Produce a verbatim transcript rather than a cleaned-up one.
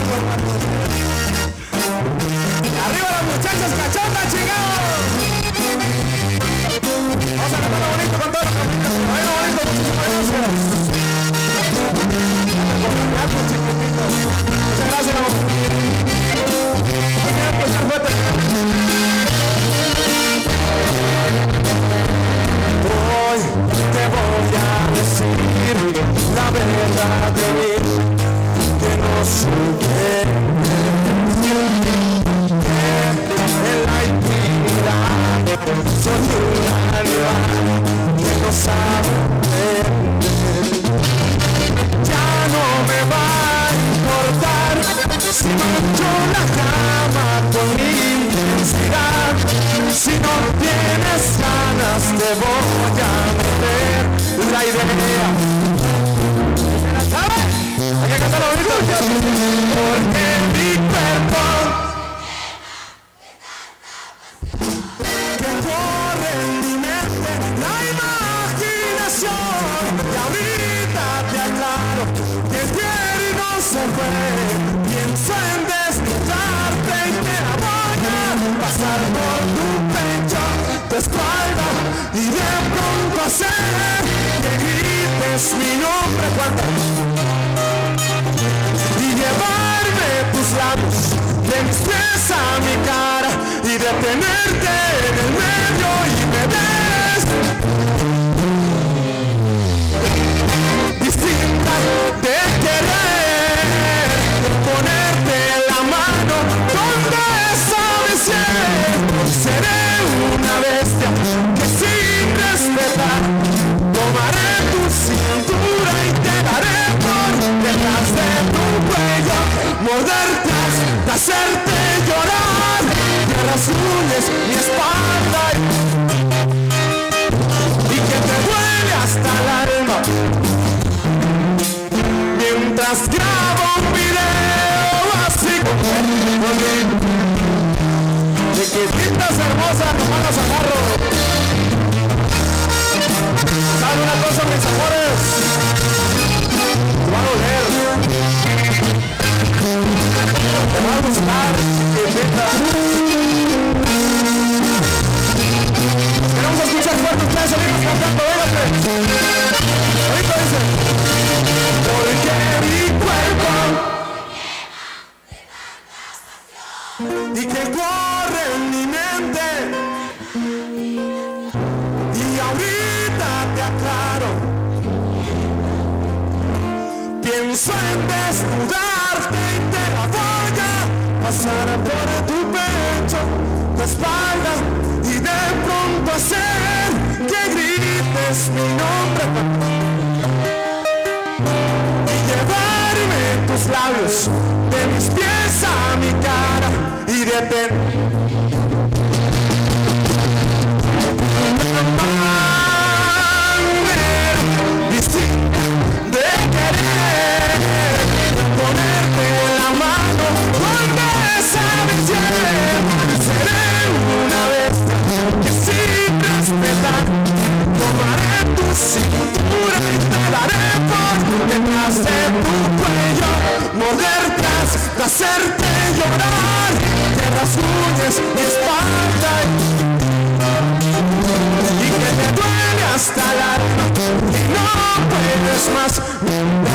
Arriba las muchachas cachondas, chingados. Vamos a cantarlo bonito con todas las camitas. Baila bonito, muchísimas gracias. Muchas gracias, amor. Voy a empezar fuerte. Hoy te voy a decir la verdad de mí, que no soy quien en la intimidad soy un animal que no sabe entender. Ya no me va a importar si mancho la cama con mi intensidad. Si no tienes ganas te voy a meter la idea. ¿Sabes? Hay que cantarlo bonito. Porque mi cuerpo que corre en mi mente la imaginación. Y ahorita te aclaro que el y no se fue. Pienso en desnudarte y te la voy a pasar por tu pecho, tu espalda y de pronto hacer que grites mi nombre cuando y llevarme tus labios de mis pies a mi cara y detenerte en el medio y me des distinta de querer ponerte la mano donde sabes bien. Seré una bestia que sin respetar tomaré tu cintura y te daré por detrás de tu cuello, morderte hasta hacerte llorar, que rasguñes mi espalda y que te duele hasta el alma mientras grabo un video así conmigo. Chiquititas hermosas, nomás las agarro. ¿Saben una cosa, mis amores? Te va a doler. Te va a gustar, chiquitita. Queremos escuchar fuerte ustedes amigos cantando, véngate. Ahorita dice. Porque mi cuerpo y que corre en mi mente y ahorita te aclaro, pienso en desnudarte y te la voy a pasar por tu pecho, tu espalda y de pronto hacer que grites mi nombre y llevarme tus labios de mis pies a mi cara y detener distinta de querer ponerte la mano donde sabes bien. Seré una bestia que sin respetar tomaré tu cintura y te daré por detrás de tu cuello, morderte hasta hacerte llorar, que rasguñes mi espalda y que te duele hasta el alma y no puedes más.